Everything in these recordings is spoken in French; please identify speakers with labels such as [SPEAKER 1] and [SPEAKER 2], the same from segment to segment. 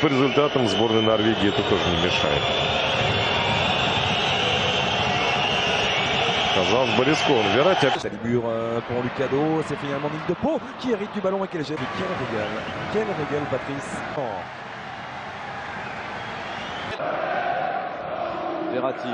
[SPEAKER 1] по результатам сборной Норвегии это тоже не мешает. Казалось бы, рискованно. Верratti.
[SPEAKER 2] Mur pour Lucado, c'est finalement Nick de Pau qui hérite du ballon et qui le jette. Quel régal, Patrice.
[SPEAKER 3] Verratti.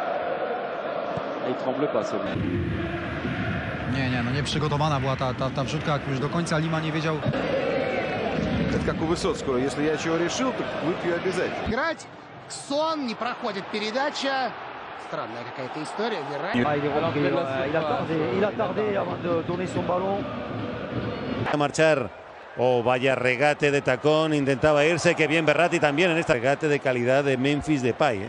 [SPEAKER 3] Il tremble pas celui.
[SPEAKER 4] Nie, no nieprzygotowana była ta wrzutka, jak już do końca Lima nie wiedział.
[SPEAKER 5] Это как у Высоцкого. Если я чего решил, то выпью обязательно.
[SPEAKER 6] Играть. Сон, не проходит передача. Странная какая-то история.
[SPEAKER 2] Il a tardé avant de donner son ballon.
[SPEAKER 7] A marchar. Oh, vaya regate de tacón. Intentaba irse. Qué bien Verratti también en esta regate de calidad de Memphis Depay.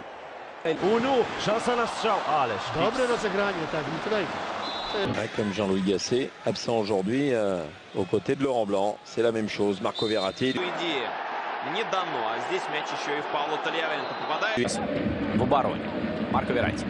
[SPEAKER 6] Dobre rozegranie, tak, nie tutaj.
[SPEAKER 8] Comme Jean-Louis Gasset, absent aujourd'hui aux côtés de Laurent Blanc. C'est la même chose. Marco Verratti.
[SPEAKER 9] Не дано, а здесь мяч еще и в Павла Тальявенко попадает.
[SPEAKER 10] В обороне. Марко Верratti.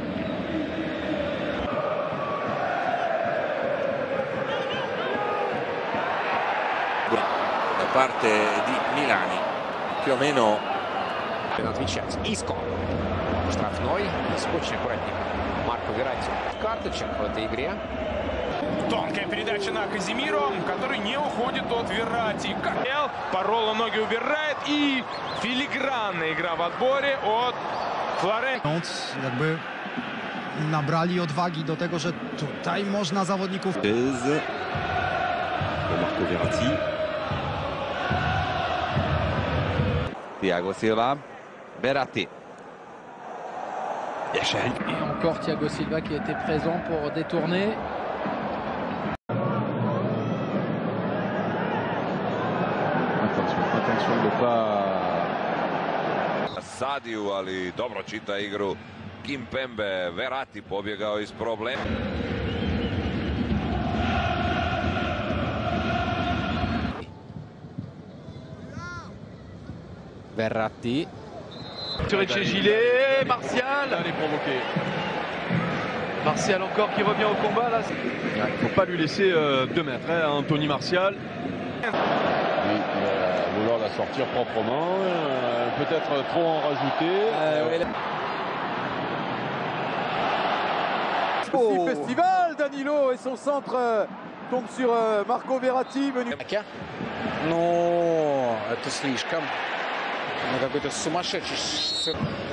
[SPEAKER 11] Da parte di Milani, più o meno.
[SPEAKER 10] Отвечать. Иско. Штрафной. Очень аккуратненько. Марко Верratti. Карточек в этой игре.
[SPEAKER 12] Тонкая передача на Казимиру, который не уходит от Верratti. Парола ноги убирает и филигранная игра в отборе от Флоренции.
[SPEAKER 4] Jakby nabrali odwagi do tego, że tutaj można zawodników.
[SPEAKER 5] Marco Verratti. Thiago Silva. Verratti.
[SPEAKER 13] Et encore Thiago Silva qui était présent pour détourner.
[SPEAKER 3] Attention de pas.
[SPEAKER 11] Sadiju, ali dobro čita igru. Kimpembe, Verratti pobjegao iz problema.
[SPEAKER 3] Verratti.
[SPEAKER 12] Sur chez Gilet, Martial. Elle est provoquée. Martial encore qui revient au combat là. Il ne faut pas lui laisser 2 mètres, hein, Anthony Martial.
[SPEAKER 3] Il va vouloir la sortir proprement, peut-être trop en rajouter.
[SPEAKER 5] Festival, Danilo et son centre tombe sur Marco Verratti venu.
[SPEAKER 6] Ну, это слишком. Ну, какой-то сумасшедший.